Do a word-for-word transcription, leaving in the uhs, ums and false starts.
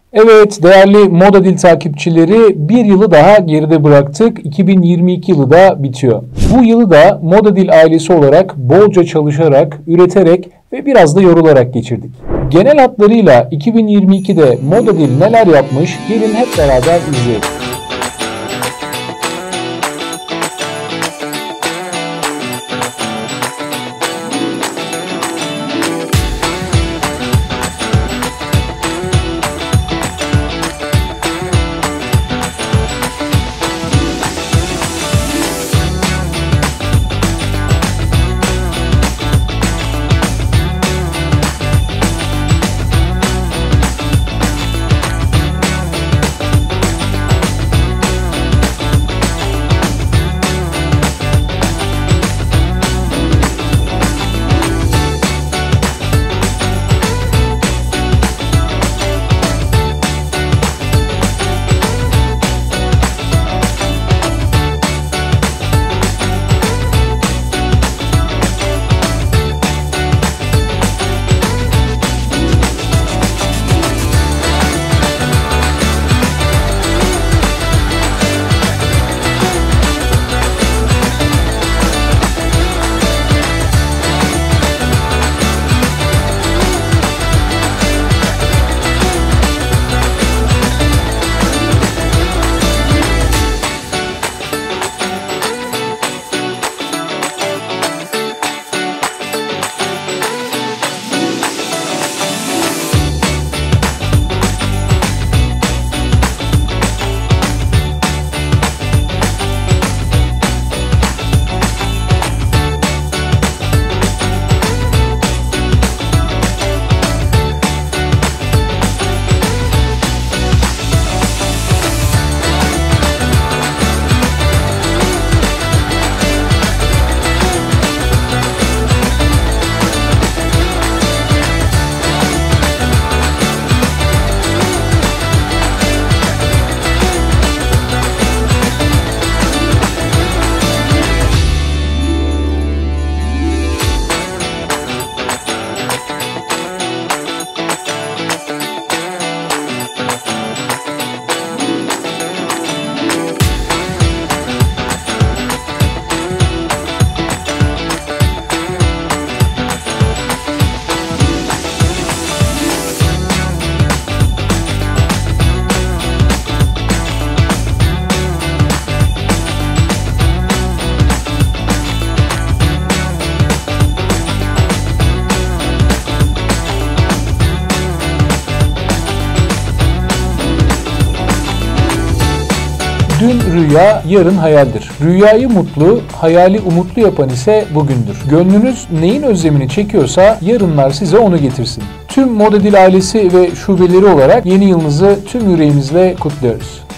Evet değerli Moda Dil takipçileri, bir yılı daha geride bıraktık. iki bin yirmi iki yılı da bitiyor. Bu yılı da Moda Dil ailesi olarak bolca çalışarak, üreterek ve biraz da yorularak geçirdik. Genel hatlarıyla iki bin yirmi ikide Moda Dil neler yapmış, gelin hep beraber izleyelim. Dün rüya, yarın hayaldir. Rüyayı mutlu, hayali umutlu yapan ise bugündür. Gönlünüz neyin özlemini çekiyorsa yarınlar size onu getirsin. Tüm Moda Dil ailesi ve şubeleri olarak yeni yılınızı tüm yüreğimizle kutluyoruz.